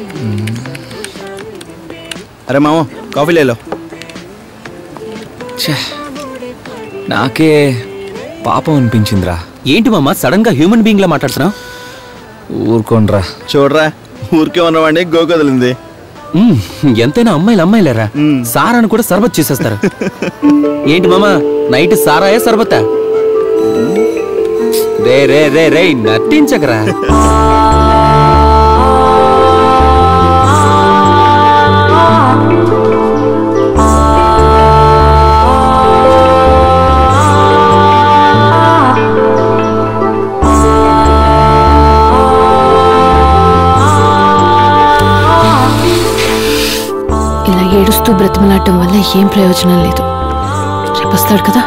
అరే మామ కాఫీ లేలో. నాకే పాపం అనిపించిందిరా. ఏంటి మామ సడన్ గా హ్యూమన్ బీయింగ్ లా మాట్లాడుతున్నావు? ఊరుకోండ్రా. చూడరా ఊరికే ఉన్నవాడిని గోకదిలింది. ఎంతైనా అమ్మాయిలేరా. సారాను కూడా సర్బత్ చేసేస్తారు. ఏంటి మామ నైట్ సారాయా సర్బతా? రే రే రే రే నటించకరా. ఇలా ఏడుస్తూ బ్రతిమలాడటం వల్ల ఏం ప్రయోజనం లేదు. రేపు వస్తాడు కదా.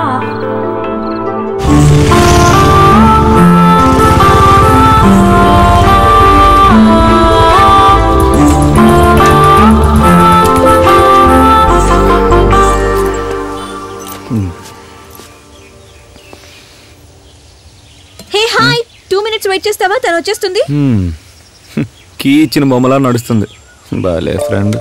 హే హాయ్ 2 minutes వెయిట్ చేస్తావా? తను వచ్చేస్తుంది. కీ ఇచ్చిన బొమ్మలా నడుస్తుంది. బాలే ఫ్రెండ్.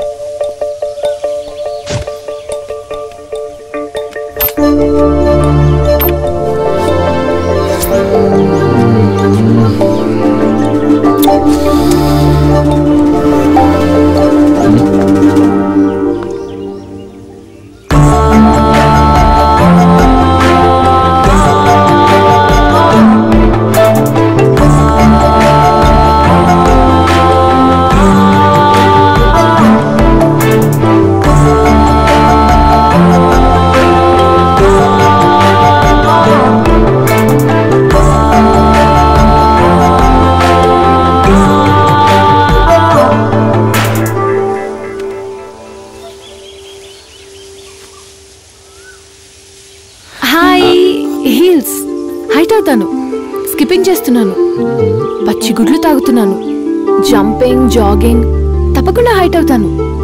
హైట్ అవుతాను. స్కిప్పింగ్ చేస్తున్నాను, పచ్చి గుడ్లు తాగుతున్నాను, జంపింగ్, జాగింగ్, తప్పకుండా హైట్ అవుతాను.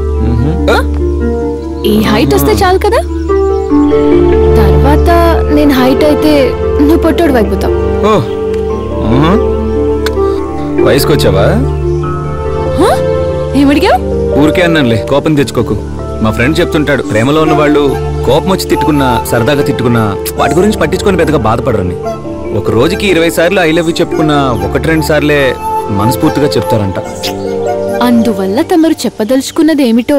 ఈ హైట్ వస్తే చాలు కదా. తర్వాత నేను హైట్ అయితే నువ్వు పొట్టోడు అయిపోతావు. వయసుకొచ్చావా? ఏమడిగావు? ఊరికే అన్నానులే, కోపం తెచ్చుకోకు. మా ఫ్రెండ్ చెప్తుంటాడు, ప్రేమలో ఉన్న వాళ్ళు కోపం వచ్చి తిట్టుకున్నా, సరదాగా తిట్టుకున్నా వాటి గురించి పట్టించుకొని పెద్దగా బాధపడరని. ఒక రోజుకి 20 సార్లు ఐ లవ్ యూ చెప్పుకున్నా 1-2 సార్లే మనస్ఫూర్తిగా చెప్తారంట. అందువల్ల తమరు చెప్పదలుచుకున్నది ఏమిటో?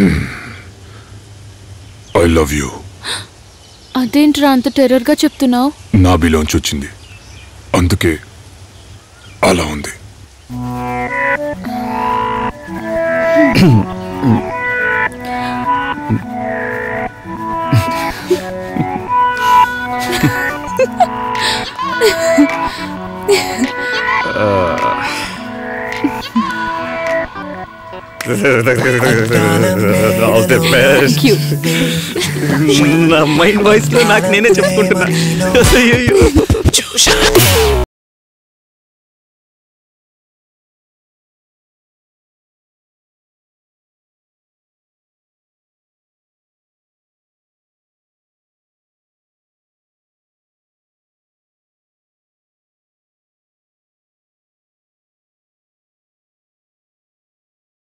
I love you. అదేంట్రా అంత టెర్రర్ గా చెప్తున్నావు? నా బిలోంచి వచ్చింది, అందుకే అలా ఉంది. నా మైండ్ వాయిస్ లో నాకు నేనే చెప్పుకుంటున్నా.